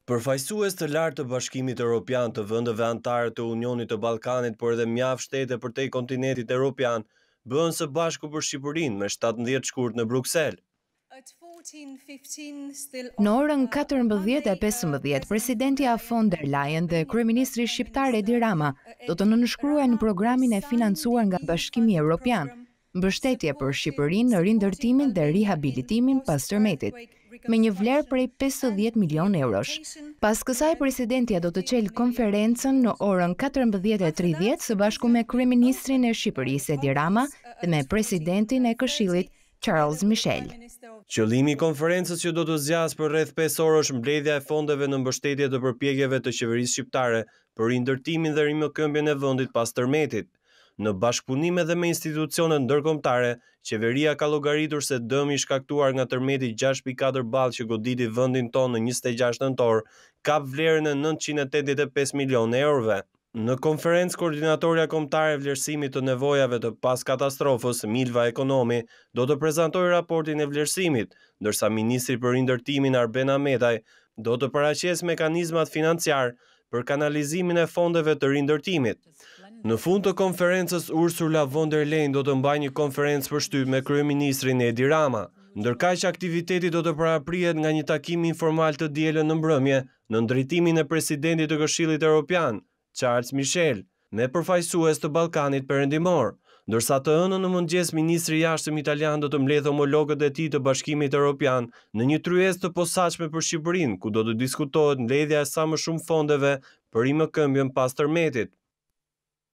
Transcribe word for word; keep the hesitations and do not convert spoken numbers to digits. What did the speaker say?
Përfaqësues të lartë të Bashkimit Evropian, të vendeve anëtare të Unionit të Ballkanit, por edhe mjaft shtete përtej kontinentit evropian, bëhen së bashku për Shqipërinë me shtatëdhjetë shkurt në Bruksel. Në orën katërmbëdhjetë e pesëmbëdhjetë, presidentja von der Leyen dhe kryeministri shqiptar Edi Rama do të nënshkruajnë programin e financuar nga Bashkimi Evropian, mbështetje për Shqipërinë në rindërtimin dhe rihabilitimin pas tërmetit, me një vlerë prej pesëdhjetë milion eurosh. Pas kësaj, presidentja do të çelë konferencën në orën katërmbëdhjetë e tridhjetë së bashku me kryeministrin e Shqipërisë Edi Rama dhe me presidentin e Këshillit Charles Michel. Qëllimi i konferencës që do të zgjasë për rreth pesë orë është mbledhja e fondeve në mbështetje të përpjekjeve të qeverisë shqiptare për rindërtimin dhe rimëkëmbjen e vendit pas tërmetit. Në bashkëpunim edhe me institucionet ndërkombëtare, qeveria ka llogaritur se dëmi i shkaktuar nga tërmeti gjashtë pikë katër ballë që goditi vendin tonë në njëzet e gjashtë nëntor, ka vlerën e nëntëqind e tetëdhjetë e pesë milionë eurove. Në konferencë, koordinatorja kombëtare e vlerësimit të nevojave të pas katastrofës, Milva Ekonomi, do të prezantojë raportin e vlerësimit, ndërsa ministri për rindërtimin Arben Ahmetaj do të paraqesë mekanizmat financiar për kanalizimin e fondeve të rindërtimit. Në fund të konferencës, Ursula von der Leyen do të mbajë një konferencë përshtyp me kryeministrin Edi Rama, ndërkaq aktiviteti do të paraprihet nga një takim informal të dielën në mbrëmje në drejtimin e presidentit të Këshillit Evropian, Charles Michel, me përfaqësues të Ballkanit Perëndimor, ndërsa të hënën në mëngjes ministri i jashtëm italian do të mbledhë homologët e tij të Bashkimit Evropian në një tryezë të posaçme për Shqipërinë, ku do të diskutohet mbledhja e sa më shumë fondeve për rimëkëmbjen pas tërmetit.